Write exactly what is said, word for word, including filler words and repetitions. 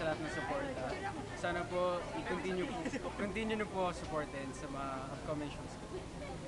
sa lahat ng support. Uh, sana po i-continue po, continue na po ako supportin sa mga upcoming shows ko.